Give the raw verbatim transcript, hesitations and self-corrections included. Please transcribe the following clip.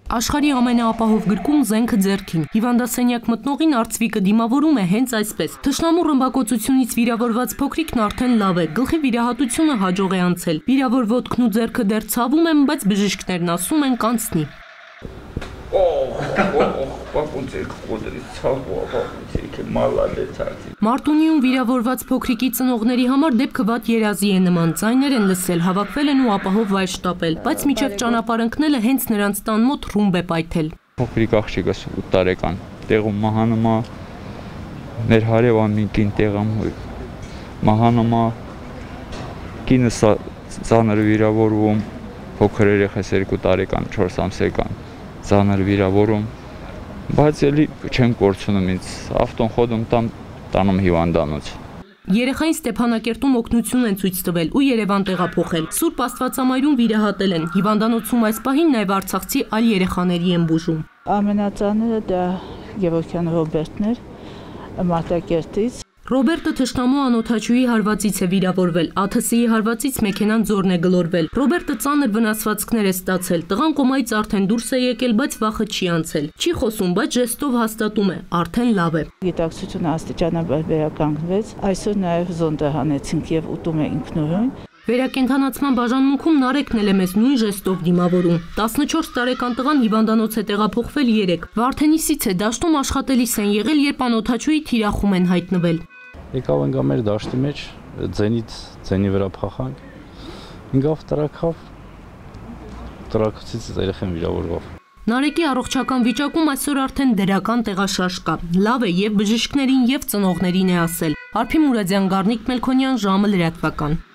Աշխարհի ամենաապահով գրքում զենքը ձեռքին։ Հիվանդասենյակ մտնողին արծվիկը դիմավորում է հենց այսպես։ Թշնամու ռմբակոծությունից վիրավորված փոքրիկն արդեն լավ է, գլխի վիրահատությունը հաջող է անցել։ Վիրավոր ոտքն ու ձեռքը դեռ ցավում են, բայց բժիշկներն ասում են կանցնի։ Մարտունիում վիրավորված փոքրիկի ծնողների համար դեպքը վատ երազի է նման, ձայներ են լսել, հավաքվել են ու ապահով վայր շտապել, բայց մինչև ճանապարհ ընկնելը հենց նրանց տան մոտ ռումբ է պայթել։ Փոքրիկ աղջիկս ութ տարեկան, տեղում մահանում է, մեր հարևանին կին տեղում մահանում է, կինս ծանր վիրավորվում, փոքր երեխաս երկու տարեկան, չորս ամսեկան, ծանր վիրավորում, բայց էլի չեմ կորցնում ինձ, ավտոն խոդում տամ տանում հիվանդանոց։ Երեխային Ստեփանակերտում օգնություն են ցույց տվել ու Երևան տեղափոխել։ Սուրբ Աստվածամայրում վիրահատել են։ Հիվանդանոցում այս պահին նաև արցախցի այլ երեխաների են բուժում։ Ամենածանրը դա Գևորգյան Ռոբերտն էր, Մարտակերտից։ Ռոբերտը թշնամու անօդաչուի հարվածից է վիրավորվել, Ա Թ Ս-ի հարվածից մեքենան ձորն է գլորվել։ Ռոբերտը ծանր վնասվածքներ է ստացել, տղան կոմայից արդեն դուրս է եկել, բայց վախը չի անցել։ Չի խոսում, բայց ժեստով հաստատում է, արդեն լավ է։ Գիտակցությունը աստիճանաբար վերականգնվեց, այսօր նաև զոնդը հանեցինք եւ ուտում է ինքնուրույն։ Վերակենդանացման բաժանմունքում Նարեկն էլ է մեզ նույն ժեստով դիմավորում։ տասնչորս տարեկան տղան հիվանդանոց է տեղափոխվել երեկ։ Վարդենիսից է, դաշտում աշխատելիս են եղել, երբ անօդաչուի թիրախում են հայտնվել։ Եկավ ընկա մեր դաշտի մեջ, ձենից ձենի վրա փախանք, ինգավ տրակավ, տրակոցից երեխան վիրավորվավ։ Նարեկի առողջական վիճակում այսօր արդեն դրական տեղաշարժ կա, լավ է եւ բժիշկներին եւ ծնողներին է ասել։ Արփի Մուրադյան, Գառնիկ Մելքոնյան, ժամը լրատվական։